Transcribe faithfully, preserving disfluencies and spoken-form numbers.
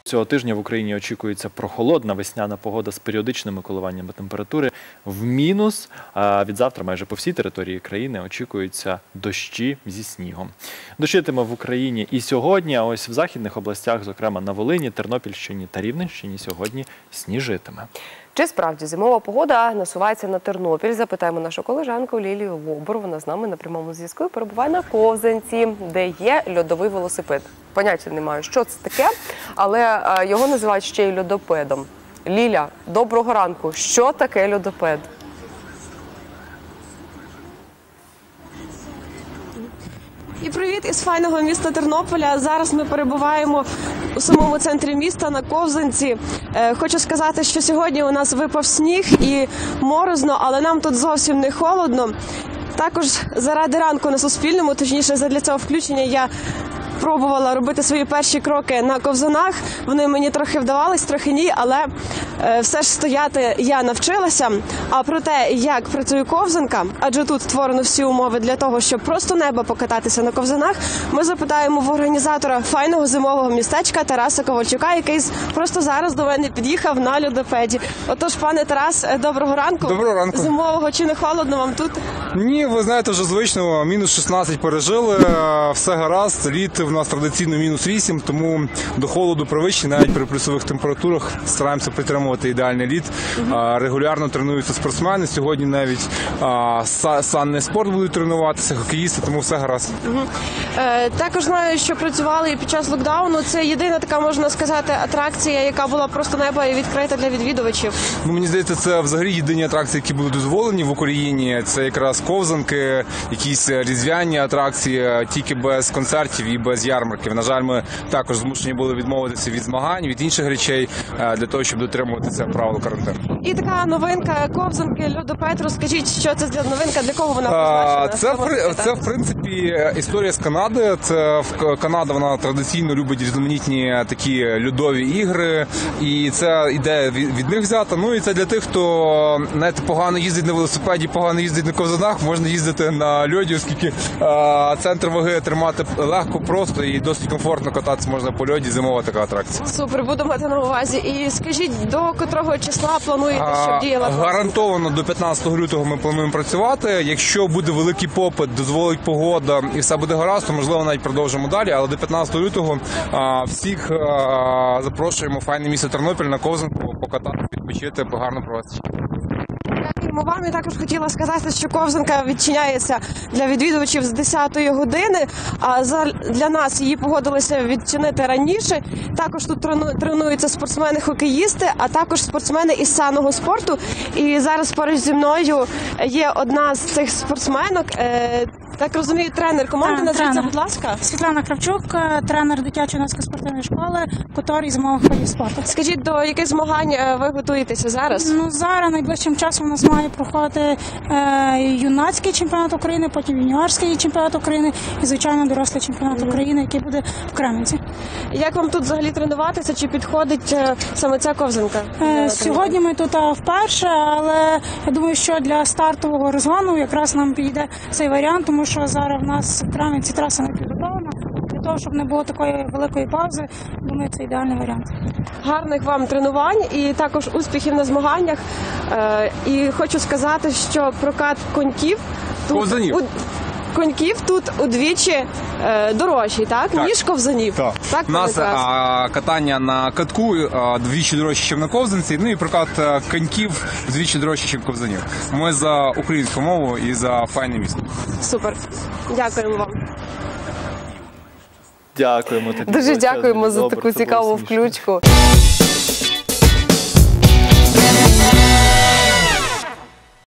Цього тижня в Україні очікується прохолодна весняна погода з періодичними коливаннями температури в мінус. А від завтра майже по всій території країни очікуються дощі зі снігом. Дощитиме в Україні і сьогодні, а ось в західних областях, зокрема на Волині, Тернопільщині та Рівненщині, сьогодні сніжитиме. Чи справді зимова погода насувається на Тернопіль? Запитаємо нашу колежанку Лілію Вобур. Вона з нами на прямому зв'язку і перебуває на Ковзанці, де є льодовий велосипед. Поняття не маю, що це таке, але його називають ще й льодопедом. Ліля, доброго ранку. Що таке льодопед? І привіт із файного міста Тернополя. Зараз ми перебуваємо у самому центрі міста на Ковзанці. Е, хочу сказати, що сьогодні у нас випав сніг і морозно, але нам тут зовсім не холодно. Також заради ранку на Суспільному, точніше задля цього включення, я пробувала робити свої перші кроки на ковзанах. Вони мені трохи вдавались, трохи ні, але е, все ж стояти я навчилася. А про те, як працює ковзанка, адже тут створено всі умови для того, щоб просто неба покататися на ковзанах, ми запитаємо в організатора файного зимового містечка Тараса Ковальчука, який просто зараз до мене під'їхав на льодопеді. Отож, пане Тарас, доброго ранку. Доброго ранку. Зимового чи не холодно вам тут? Ні, ви знаєте, вже звично, мінус шістнадцять пережили, все гаразд, літ у нас традиційно мінус вісім, тому до холоду привичні, навіть при плюсових температурах стараємося підтримувати ідеальний лід. Угу. Регулярно тренуються спортсмени, сьогодні навіть а, санний спорт будуть тренуватися, хокеїсти, тому все гаразд. Угу. Е, також знаю, що працювали і під час локдауну. Це єдина така, можна сказати, атракція, яка була просто неба і відкрита для відвідувачів. Ну, мені здається, це взагалі єдині атракції, які будуть дозволені в Україні. Це якраз ковзанки, якісь різдвяні атракції, тільки без концертів і без ярмарків. На жаль, ми також змушені були відмовитися від змагань, від інших речей, для того, щоб дотримуватися правил карантину. І така новинка ковзанки, льодопед. Розкажіть, що це за новинка, для кого вона призначена? Це, це, в принципі, історія з Канади. Це Канада, вона традиційно любить різноманітні такі льодові ігри, і це ідея від них взята. Ну і це для тих, хто, знаєте, погано їздить на велосипеді, погано їздить на ковзанах, можна їздити на льоді, оскільки а, центр ваги тримати легко, просто і досить комфортно кататися можна по льоді, зимова така атракція. Супер, буду мати на увазі. І скажіть, до котрого числа плануєте, щоб діяла? Гарантовано до п'ятнадцятого лютого ми плануємо працювати. Якщо буде великий попит, дозволить погода і все буде гаразд, то можливо навіть продовжимо далі, але до п'ятнадцятого лютого а, всіх а, запрошуємо в файне місто Тернопіль на ковзанку, покатати, відпочити, гарно провести. Дякуємо вам. І також хотіла сказати, що ковзанка відчиняється для відвідувачів з десятої години, а для нас її погодилися відчинити раніше. Також тут тренуються спортсмени-хокеїсти, а також спортсмени із санного спорту. І зараз поруч зі мною є одна з цих спортсменок. Так розумію, тренер команди, назвіться, будь ласка. Світлана Кравчук, тренер дитячо-юнацької спортивної школи, котор зимових видів спорту. Скажіть, до яких змагань ви готуєтеся зараз? Ну, зараз найближчим часом у нас має проходити е, юнацький чемпіонат України, потім юніорський чемпіонат України і, звичайно, дорослий чемпіонат України, який буде в Кременці. Як вам тут взагалі тренуватися? Чи підходить е, саме ця ковзанка? Е, сьогодні ми тут вперше, але я думаю, що для стартового розгону якраз нам підійде цей варіант, тому що зараз в нас в Кременці траса не підготовлена. Для того, щоб не було такої великої паузи, думаю, це ідеальний варіант. Гарних вам тренувань і також успіхів на змаганнях. Е, і хочу сказати, що прокат коньків тут, у, коньків тут удвічі е, дорожчий, так? так? Ніж ковзанів. Так. Так, у нас а, катання на катку а, двічі дорожче, ніж на ковзанці, ну і прокат а, коньків двічі дорожче, ніж ковзанів. Ми за українську мову і за файне місто. Супер. Дякуємо вам. Дякуємо тобі. Дуже дякуємо за таку цікаву включку.